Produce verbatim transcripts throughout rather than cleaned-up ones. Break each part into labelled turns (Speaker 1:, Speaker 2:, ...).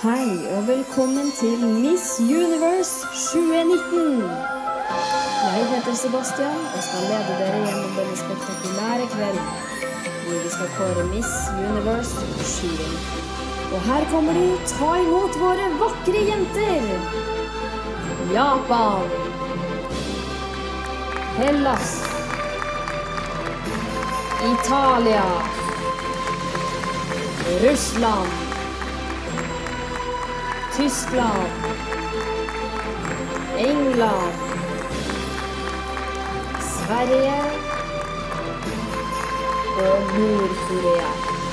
Speaker 1: Hei og velkommen til Miss Universe tjue nitten. Jeg heter Sebastian og skal lede dere gjennom denne spektakulære kvelden, hvor vi skal kåre Miss Universe tjue nitten. Og her kommer de, ta imot våre vakre jenter! Japan, Hellas, Italia, Russland, Tyskland, England, Sverige og Nord-Korea.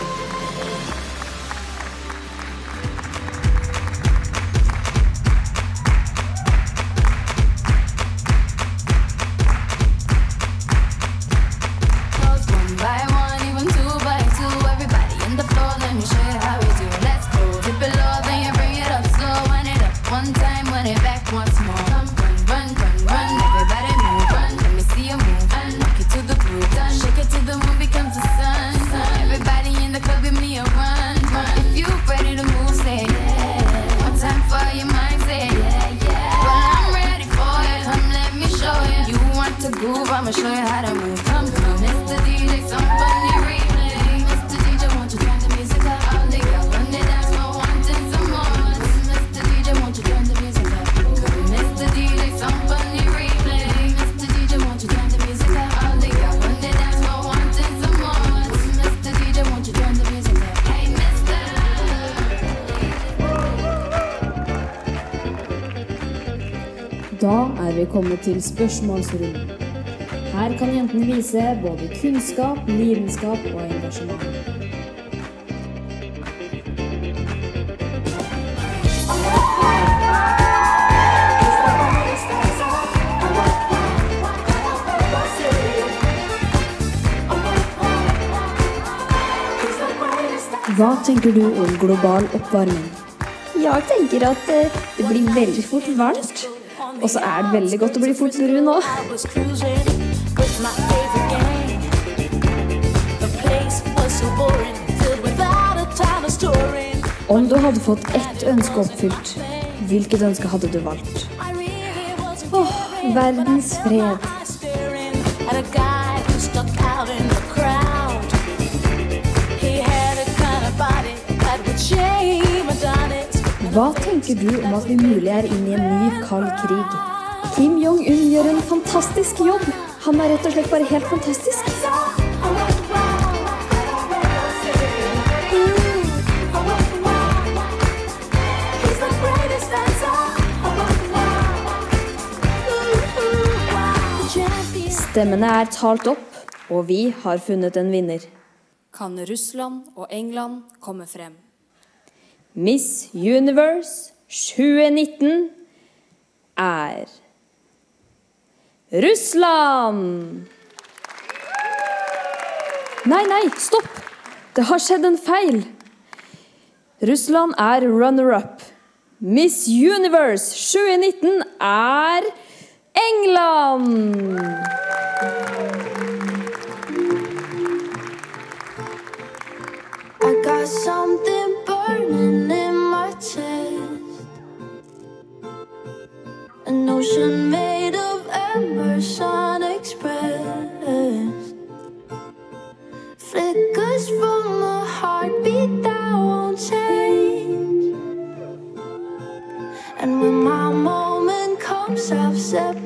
Speaker 2: I'ma show you how to move. Come, come, Mister D J, somebody replay. Mister D J, won't you turn the music up? All the girls on the dance floor wanting some more. Mister D J, won't you turn the music up? Come, Mister D J, somebody replay. Mister D J, won't you turn the music up? All the girls on the dance floor wanting some more. Mister D J, won't you turn the music up? Hey, Mister
Speaker 1: Da er vi kommet til spørsmålsrunden. Her kan jenten vise både kunnskap, lidenskap og engasjement. Hva tenker du om global oppvarming?
Speaker 3: Jeg tenker at det blir veldig fort varmt. Og så er det veldig godt å bli fort brun nå.
Speaker 1: Om du hadde fått ett ønske oppfylt, hvilket ønske hadde du valgt?
Speaker 3: Åh, verdens fred.
Speaker 1: Hva tenker du om at vi mulig er inne i en ny kald krig?
Speaker 3: Kim Jong-un gjør en fantastisk jobb. Han er rett og slett bare helt fantastisk.
Speaker 1: Stemmene er talt opp, og vi har funnet en vinner.
Speaker 4: Kan Russland og England komme frem?
Speaker 1: Miss Universe tjue nitten er Russland! Nei, nei, stopp! Det har skjedd en feil. Russland er runner-up. Miss Universe tjue nitten er England!
Speaker 2: I got something burning in my chest, an ocean made of embers unexpressed, flickers from a heartbeat that won't change. And when my moment comes, I've set